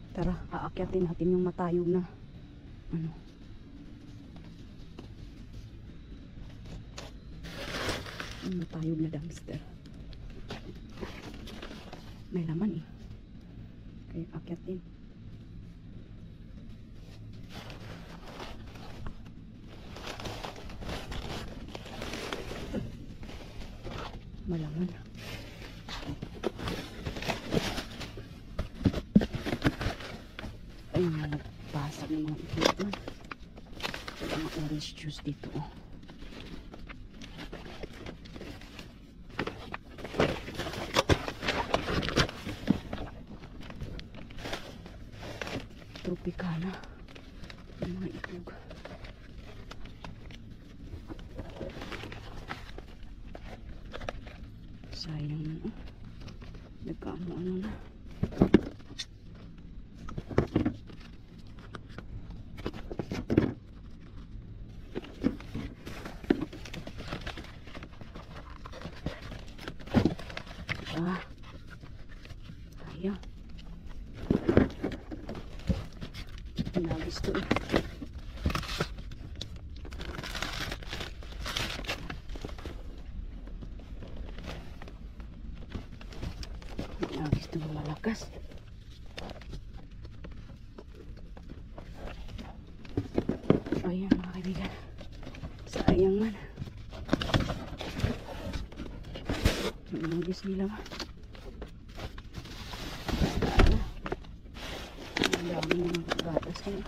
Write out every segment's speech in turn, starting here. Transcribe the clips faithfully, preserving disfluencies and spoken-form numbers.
Tara, aakyatin natin yung matayog na ano. Yung matayog na dumpster. May laman eh. Kaya akyatin. Malaman. Ayun, nagbasag ng mga itlog man. May mga orange juice dito oh. Tropicana. May mga itlog. Sayang na oh. Nagkaano-ano na. Ah. Ayaw. Pinagis to eh. Pinagis to malakas. Ayan mga kaibigan. Sayang man. Pinagis nila ba? Ang dami mga gatas kayo.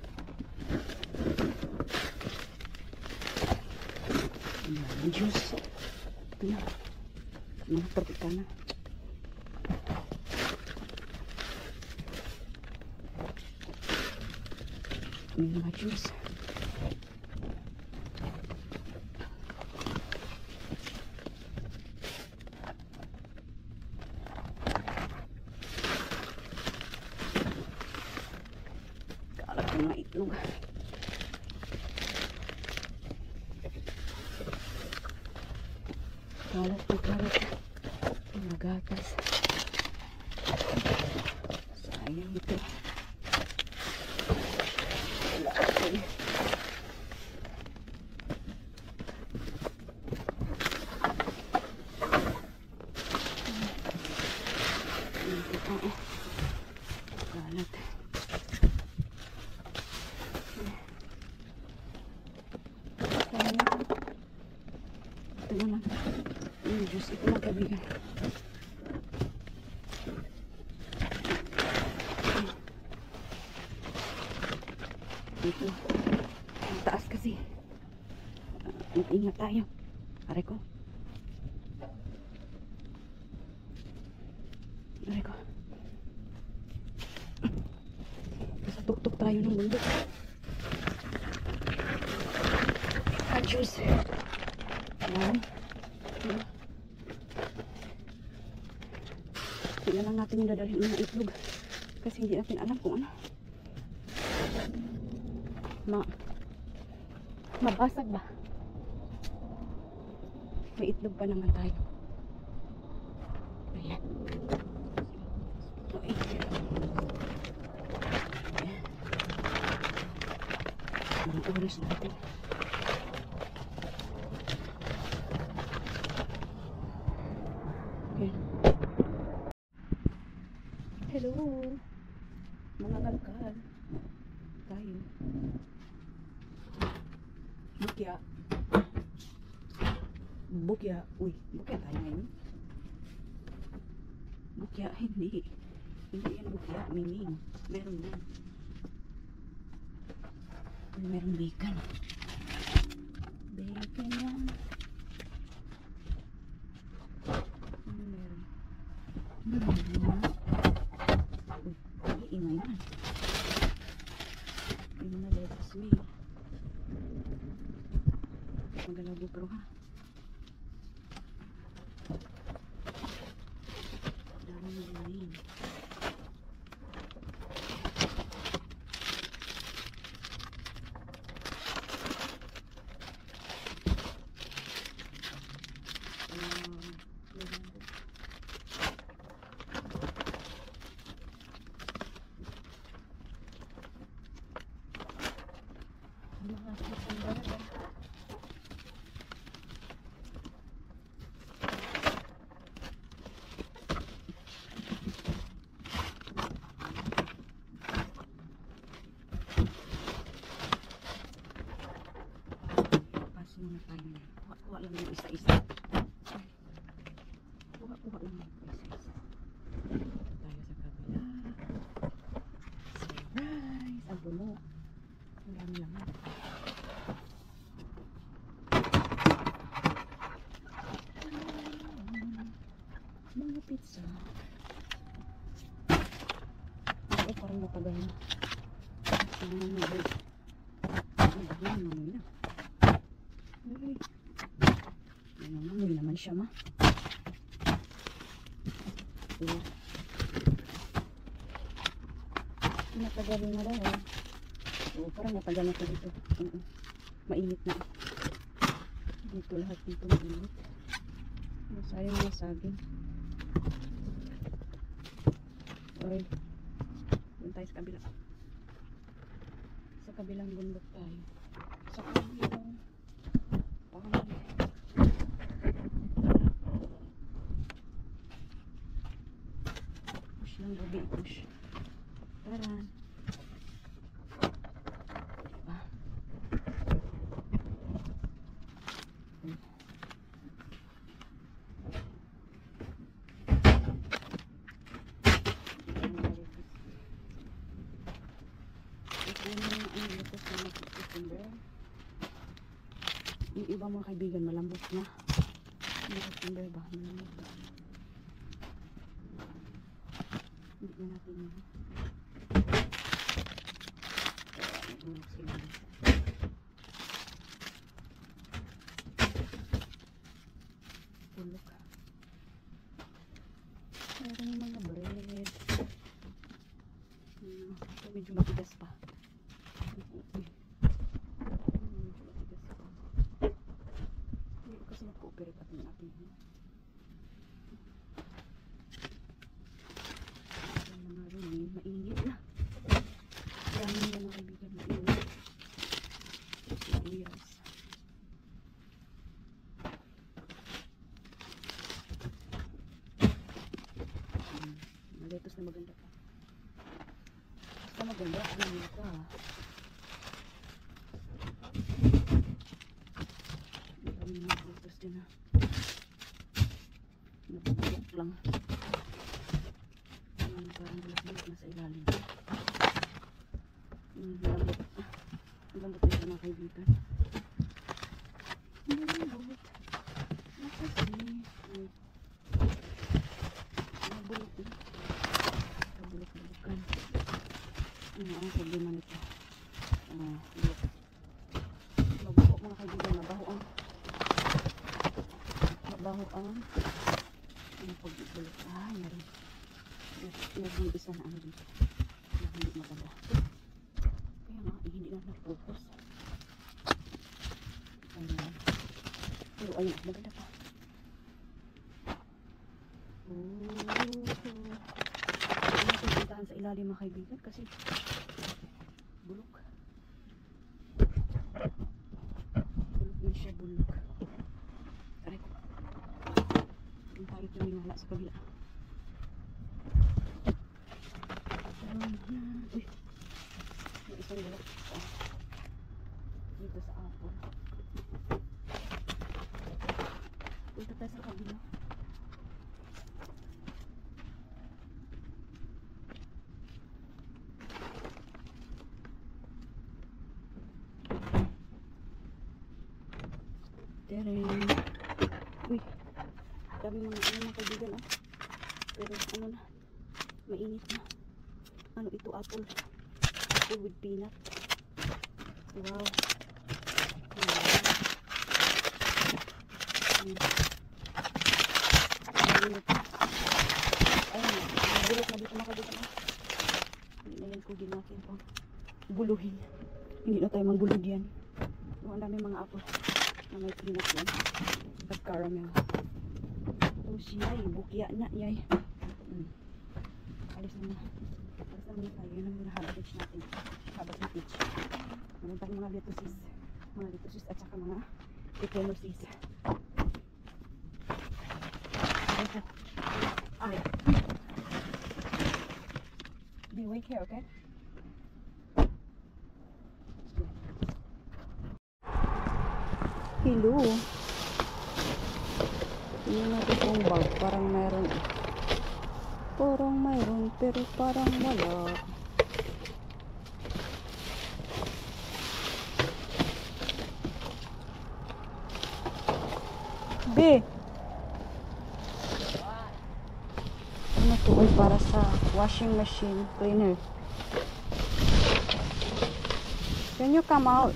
Ang dami juice. Ito na. Mga tropicana. May mga juice. Kalat ng mga itlog. Kalat na kalat. Mga gatas. Sayang ito. Wala ako eh. Ito oh. Kalat. Ito naman. Yung juice. Ito mga kaibigan. Dito. Ang taas kasi. Uh, ingat tayo. Aray ko. Aray ko. Sa tuktok tayo ng bundok. Ah, juice. Ayan. Tingnan lang natin yung dadalhin ng itlog. Kasi hindi natin alam kung ano. Ma mabasag ba? May itlog pa naman tayo. Ayan. Okay. Ayan. Mga oras natin. Ayan. Hello. Mga kalkal. Tayo. Bukya. Bukya. Uy, bukya tayo ngayon. Bukya, hindi. Hindi yan bukya, miming. Meron yan. Meron bacon. Bacon yan. Ano meron? Meron yan. Uy, iingay yan. Hindi na lettuce me. Magalaw bukro ha. Dami na rin. puno. Ang dami laman. Mga pizza. Ito parang matagal na. Ano na ba? Ano ba yan? Ano na? Uy. Ano naman? naman siya ma. Uy. Matagal na daw. Oo, parang matagal na ito dito. Uh -uh. Mainit na. Dito lahat dito mainit. Sayang na saging. Okay. Doon tayo sa kabila. Sa kabilang bundok tayo. Sa kabilang pangit. Push lang gabi. Push. Tara. Diba? Yung iba mga kaibigan malambot na. Mga September ba? Malambot ba? Hindi na natin yun. Bulok sila. Bulok. Meron yung mga bread. Hmm, ito medyo matigas pa. Kasi nag-cooperate at ng ating ang mga rin, mainit na. Dami nila mga kaibigan, mainit. Yes. Hmm, maletos na maganda pa. Basta maganda, ano nyo ka ha. Dyan na napabulok lang. Ayan, parang bulok-bulok na sa ilalim. Hmm, lambot lambot na mga kaibigan. Lambot nakasi nabulok na nabulok-bulokan. Ano ang problema nito? Ah, bulok mabulok mga kaibigan, mabaho ang baho ang yung pagbulok. Ah, meron. Meron isa na ano dito. Na hindi maganda. Kaya nga, eh, hindi na nag-focus. Ayan. Pero ayun, maganda pa. Oh. Hindi natin puntahan sa ilalim mga kaibigan kasi bulok. Bulok na siya, bulok. Tayo ito minala sa kabila. Uy, may isang bulok dito sa apple. Punta tayo sa kabila. Tering. Uy, dami mga ano mga kaibigan oh. Pero ano na, mainit na. Ano ito, apple. Apple with peanut. Wow. Ayun. Ayun, bulok na dito mga kaibigan. Hindi na yan kugin natin pang buluhin. Hindi na tayo mangbulog yan. Ang dami mga apple na may peanut yan. At caramel. Oh, siya, bukya na, yay. Hmm. Alis na na. Alis na muna tayo. Yun ang muna habit natin. Habit na peach. Meron tayong mga lettuces. Mga lettuces at saka mga echinocea. Ay. Be awake here, okay? Hello. Tingnan natin kung bag. Parang mayroon. Parang mayroon pero parang wala. Be. Ano to? Ay, para sa washing machine cleaner. Can you come out?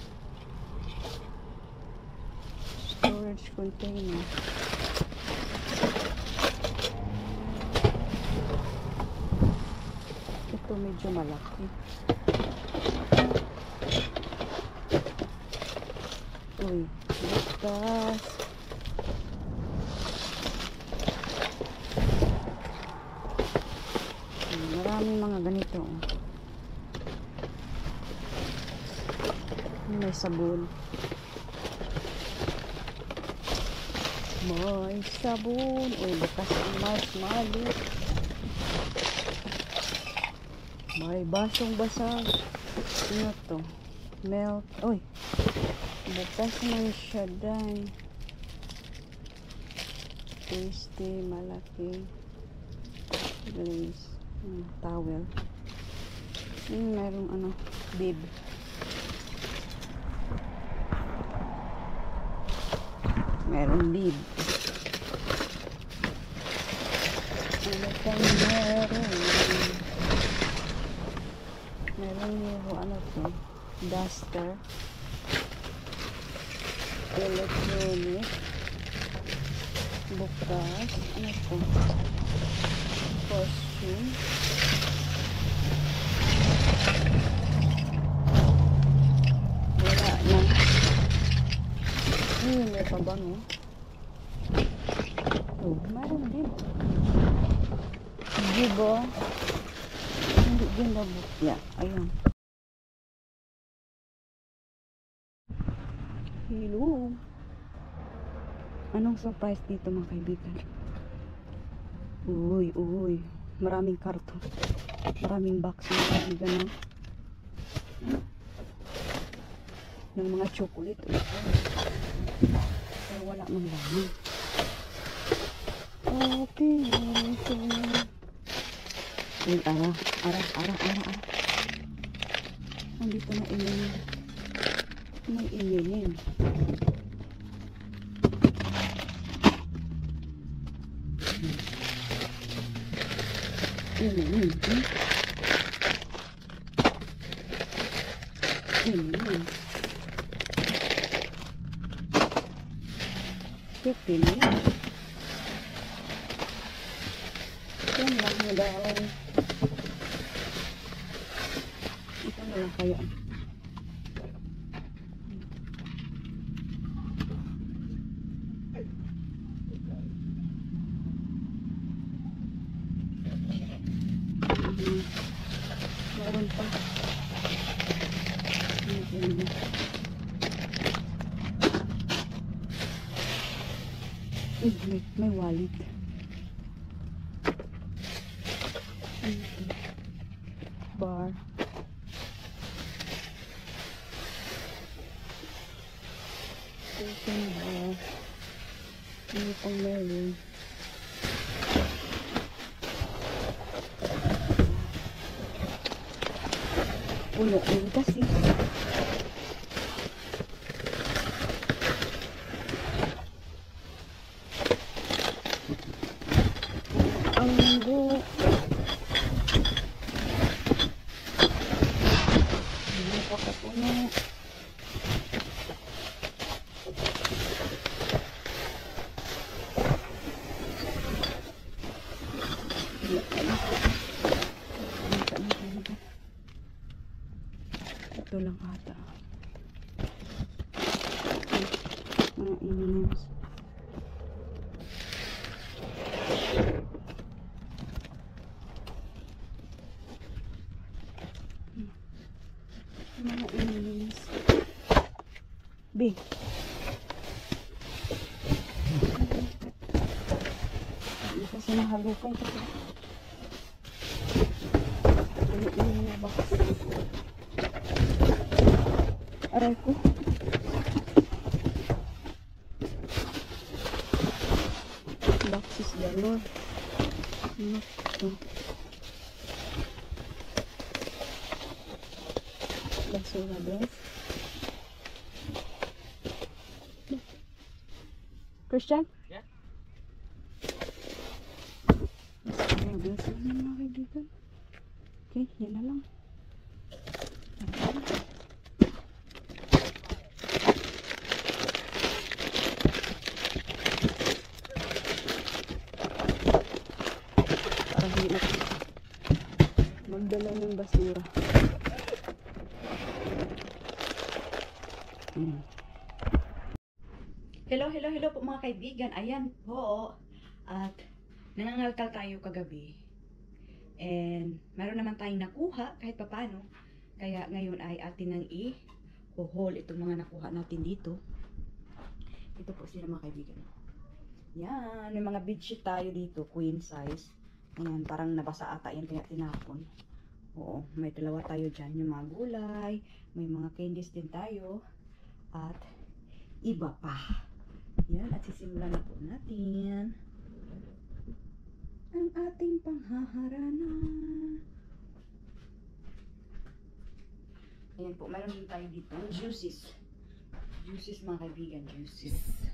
Storage container. Ito medyo malaki. Uy, bukas. Maraming mga ganito. May sabon. May sabon. Uy, bukas ang marshmallow. May basong basag. Ano to? Milk. Uy. Bukas ng siya dahil. Tasty, malaki. Glaze. Hmm, towel. Hmm, mayroong ano, bib. Meron bib. Ano pang meron? Meron yung ano to, duster. Electronic. Bukas. Ano to? Costume. Wala na. Hmm, may pa ba no? Oh, mayroon din. Diba? Hindi din na bukya. Ayan. Hello. Anong surprise dito mga kaibigan? Uy, uy. Maraming karton. Maraming box mga kaibigan no? Ng mga chocolate. Pero wala mang laman. Okay. Uy, ara. Ara, ara, ara, ara. Nandito na ilin. May ilinin. Ilinin. Ilinin. Ilinin. Yan lang mo daw. Ito na lang kaya. Meron pa. May, may wallet. Bar. Open bar. Ano pang meron? Puno yun kasi. Ang munggo. Hindi pa kapuno. Ito lang ata. Mga inims. Mga inims. B. Hindi kasi nahalukan kasi. Ini na ba? Aray ko. Boxes galore. Ano ito? Basura dress. Christian? Yeah. Bilis lang yan mga kaibigan. Okay, yan na lang. Parang hindi na magdala ng basura. Hmm. Hello, hello, hello po mga kaibigan. Ayan po. At nangangalkal tayo kagabi. And meron naman tayong nakuha kahit papano. Kaya ngayon ay atin nang i-haul itong mga nakuha natin dito. Ito po sila mga kaibigan. Yan, may mga bedsheet tayo dito, queen size. Ayan, parang nabasa ata yan kaya tinapon. Oo, may dalawa tayo dyan, yung mga gulay, may mga candies din tayo, at iba pa. Yan, at sisimulan na po natin ang ating panghaharana. Ayan po, meron din tayo dito, juices. Juices mga kaibigan, juices.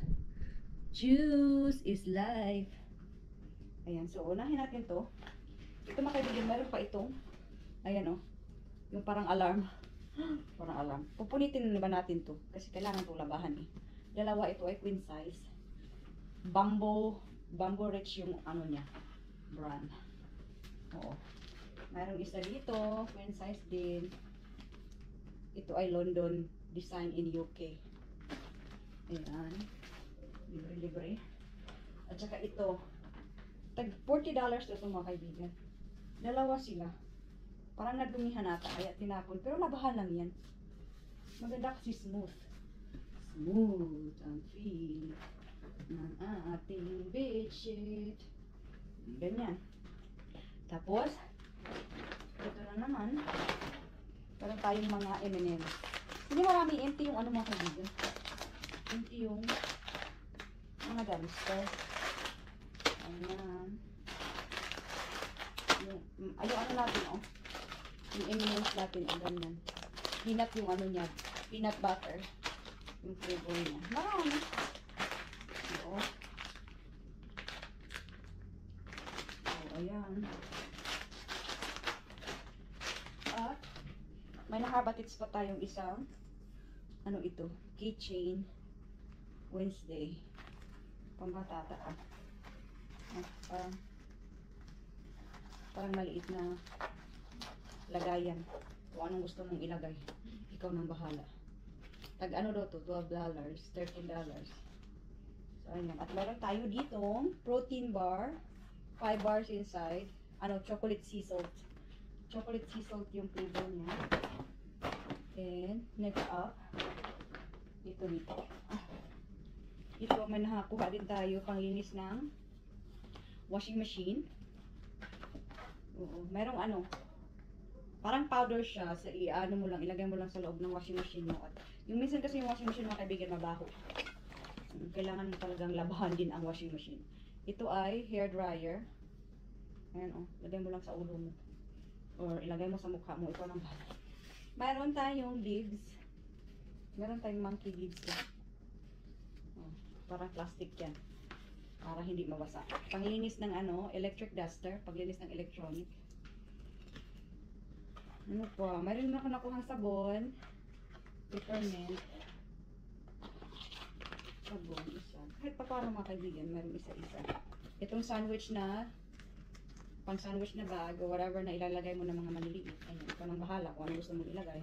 Juice is life. Ayan, so unahin natin to. Ito mga kaibigan, meron pa itong, ayan o, oh, yung parang alarm. Parang alarm. Pupunitin naman natin to, kasi kailangan to labahan eh. Dalawa, ito ay queen size. Bamboo, Bamboo Rich yung ano niya, brand. Oo. Mayroong isa dito, queen size din. Ito ay London design in U K. Ayan. Libre-libre. At saka ito, tag forty dollars to mga kaibigan. Dalawa sila. Parang nadumihan ata, kaya tinapon. Pero labahan lang yan. Maganda kasi smooth. Smooth ang feel ng ating bedsheet. Ganyan. Tapos, ito na naman. Meron tayong mga M and M's. Hindi maraming empty yung ano mga kaibigan. Empty yung mga dumpster. Ayan. Yung, ayun ano natin oh. Yung M and M's natin, ang ganyan. Peanut yung ano niya. Peanut butter. Yung flavor niya. Marami. Oo. So, ayan. At, may nakabatits pa tayong isang, ano ito, keychain. Wednesday. Pambatata ka. Ah, parang, parang maliit na lagayan. Kung anong gusto mong ilagay. Ikaw nang bahala. Tag ano daw to? twelve dollars, thirteen dollars. So, ayan. At meron tayo dito protein bar. five bars inside. Ano, chocolate sea salt. Chocolate sea salt yung flavor niya. And, next up, ito dito. Ah, ito, may nakakuha din tayo panglinis ng washing machine. Oo, merong ano, parang powder siya. Sa i-ano mo lang, ilagay mo lang sa loob ng washing machine mo. At yung minsan kasi yung washing machine mga kaibigan mabaho. Kailangan mo talagang labahan din ang washing machine. Ito ay hair dryer. Ayan o, oh, ilagay mo lang sa ulo mo. Or ilagay mo sa mukha mo. Ito nang bahala. Mayroon tayong leaves. Meron tayong monkey leaves yan. Oh, parang plastic yan. Para hindi mabasa. Panglinis ng ano, electric duster. Paglinis ng electronic. Ano pa? Mayroon na ako nakuhang sabon. Peppermint. Sabon, isa. Kahit pa paano mga kaibigan, mayroon isa-isa. Itong sandwich na, pang sandwich na bag, or whatever na ilalagay mo ng mga maliliit. Ayun, ikaw nang bahala kung ano gusto mong ilagay.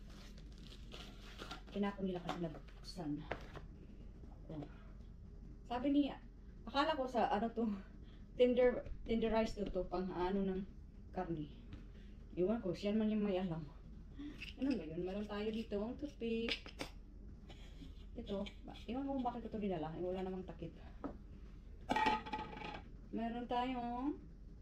Kinapon nila kasi nabuksan. Oh. Sabi niya, akala ko sa ano to, tender, tenderized to to, pang ano ng karne. Iwan ko, siya man yung may alam. Ano ba yun? Meron tayo dito ang toothpick. Ito, iwan ko kung bakit ito dinala. Eh, wala namang takip. Meron tayong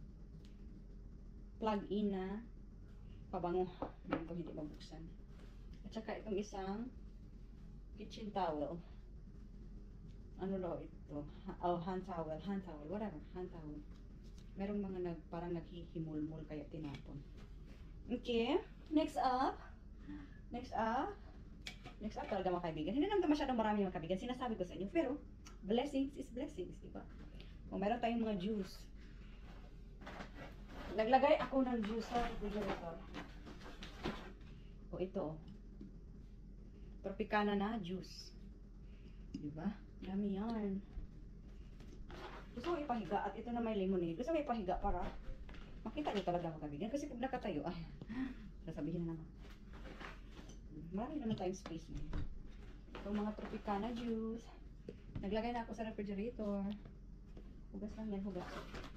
plug-in na pabango. Ito hindi mabuksan. At saka itong isang kitchen towel. Ano daw ito? Oh, hand towel. Hand towel. Whatever. Hand towel. Merong mga nag, parang naghihimul-mul kaya tinapon. Okay. Next up. Next up. Next up talaga mga kaibigan. Hindi naman masyadong marami mga kaibigan. Sinasabi ko sa inyo. Pero, blessings is blessings, diba? O, meron tayong mga juice. Naglagay ako ng juice sa refrigerator. O, ito. Tropicana na juice. Diba? Dami yan. Gusto ko ipahiga. At ito na may lemonade. Gusto ko ipahiga para makita nyo talaga mga kaibigan. Kasi pag nakatayo, ay, sasabihin na naman. Marami naman tayong space ngayon. Itong mga Tropicana juice. Naglagay na ako sa refrigerator. Hugas lang yan, hugas.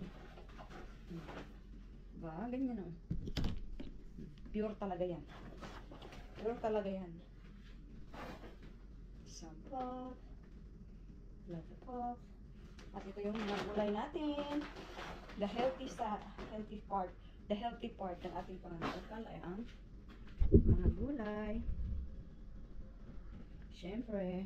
Diba? Ganyan o. Pure talaga yan. Pure talaga yan. Sampot. Lapot. At ito yung mga gulay natin. The healthy sa healthy part. The healthy part ng ating pangangalakal ay ang mga gulay. Siyempre,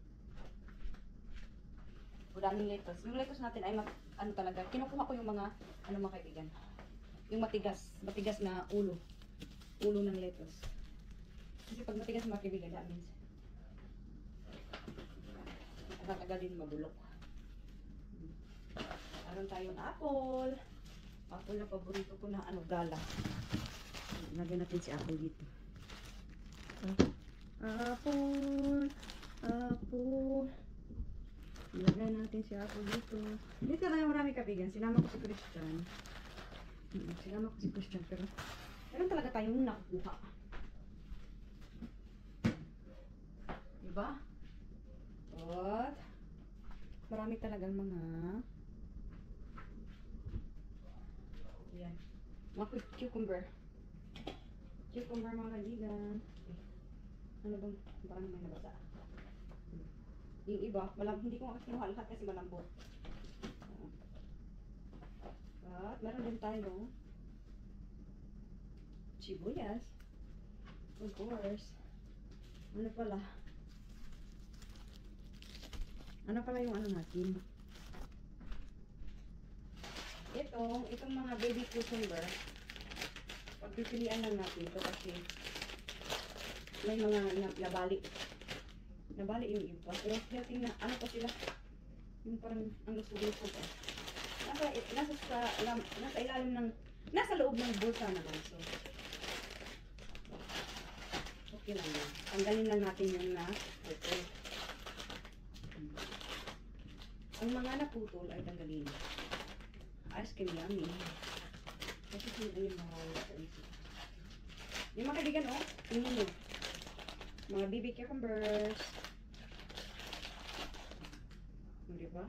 daming lettuce. Yung lettuce natin ay, ano talaga, kinukuha ko yung mga, ano mga kaibigan, yung matigas, matigas na ulo. Ulo ng lettuce. Kasi pag matigas mga kaibigan, that means, agad-agad din mabulok. Meron tayong apple. Apple na paborito ko na, ano, gala. Lagyan natin si apple dito. Apple, apple. Ilagay natin si apple dito. Dito na yung marami kaibigan. Sinama ko si Christian. Sinama ko si Christian. Pero meron talaga tayong nakukuha. Diba? At marami talagang mga yan. Mga cucumber. Cucumber mga kaibigan. Ano bang, parang may nabasa. Yung iba, malam, hindi ko kinuha lahat kasi malambot. At meron din tayo sibuyas. Of course. Ano pala? Ano pala yung ano natin? Ito, itong mga baby cucumber. Pagpipilian lang natin ito kasi may mga nabali. Nabali yung iba. Pero healthy na, ano pa sila? Yung parang ang gusto-gusto ko. Nasa, nasa, sa, alam, nasa ilalim ng, nasa loob ng bulsa naman. So, okay lang yan. Tanggalin lang natin yung na putol. Ang mga naputol ay tanggalin. Ice cream yummy. Kasi sila yung mga wala sa isip. Yung mga kaibigan, oh, tingnan mo. Mga baby cucumbers. O, diba?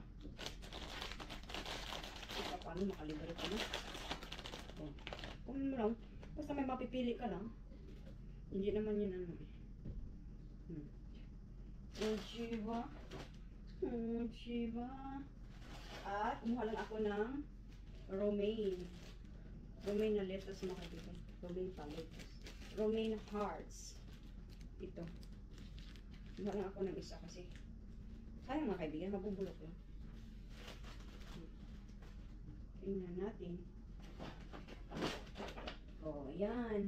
Ito, paano makalibre ka na? O, kung mo lang, basta may mapipili ka lang. Hindi naman yun ano eh. Hmm. O, diba? O, diba? At, kumuha lang ako ng romaine. Romaine na lettuce mga kaibigan. Romaine pa lettuce. Romaine hearts. Ito. Kumuha lang ako ng isa kasi sayang mga kaibigan, mabubulok lang. Tingnan natin. Oh, yan.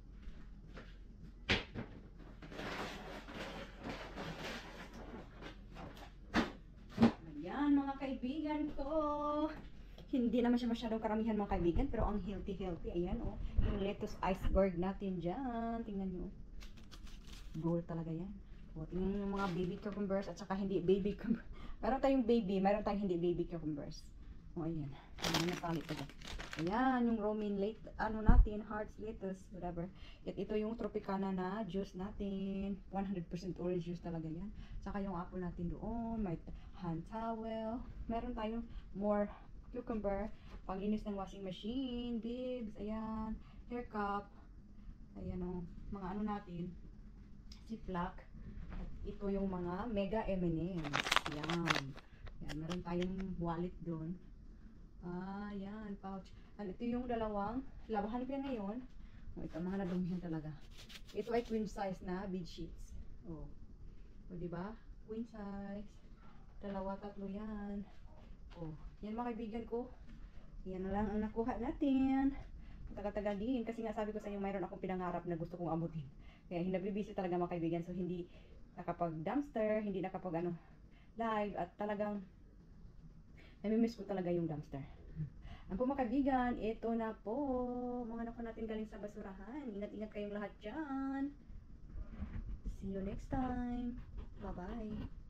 Ayan mga kaibigan ko. Hindi naman siya masyadong karamihan mga kaibigan, pero ang healthy healthy. Ayan oh. Yung lettuce iceberg natin dyan. Tingnan nyo. Gold talaga yan. O, tingnan yung mga baby cucumbers at saka hindi baby cucumbers. Meron tayong baby, meron tayong hindi baby cucumbers. O, ayan. Ayan, natali ko dyan. Ayan, yung romaine late, ano natin, hearts, lettuce, whatever. At ito yung tropicana na juice natin. one hundred percent orange juice talaga yan. Saka yung apple natin doon, may hand towel. Meron tayong more cucumber, panglinis ng washing machine, bibs, ayan, hair cup. Ayan o, mga ano natin, ziplock. At ito yung mga mega M and M's. Yan. Yan, meron tayong wallet doon. Ah, yan, pouch. At ito yung dalawang, labahan ko yan ngayon. O, ito, mga nadumihan talaga. Ito ay queen size na bed sheets. O, o diba? Queen size. Dalawa, tatlo yan. O, yan mga kaibigan ko. Yan na lang ang nakuha natin. Tagal-tagal din. Kasi nga sabi ko sa inyo, mayroon akong pinangarap na gusto kong abutin. Kaya nagbibisi talaga mga kaibigan. So, hindi nakapag-dumpster, hindi nakapag ano, live. At talagang, namimiss ko talaga yung dumpster. Ang po mga kaibigan, ito na po. Mga anak ko natin galing sa basurahan. Ingat-ingat kayong lahat dyan. See you next time. Bye-bye.